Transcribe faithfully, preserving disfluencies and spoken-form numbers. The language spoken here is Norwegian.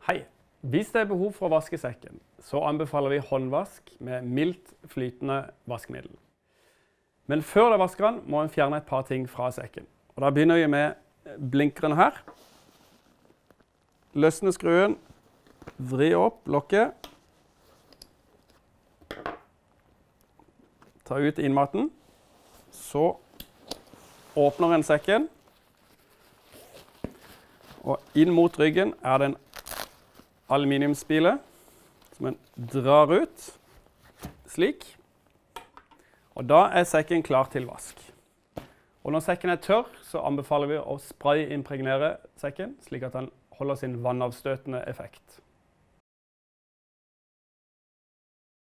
Hei! Hvis det er behov for å vaske sekken, så anbefaler vi håndvask med mildt flytende vaskemiddel. Men før du vasker den, må en fjerne et par ting fra sekken. Og da begynner vi med blinkeren her. Løsne skruen, vri opp lokket. Ta ut innmaten. Så åpner en sekken. Og inn mot ryggen er det en aluminiumsspile som en drar ut, slik. Og da er sekken klar til vask. Og når sekken er tørr, så anbefaler vi å sprayimpregnere sekken, slik at den holder sin vannavstøtende effekt.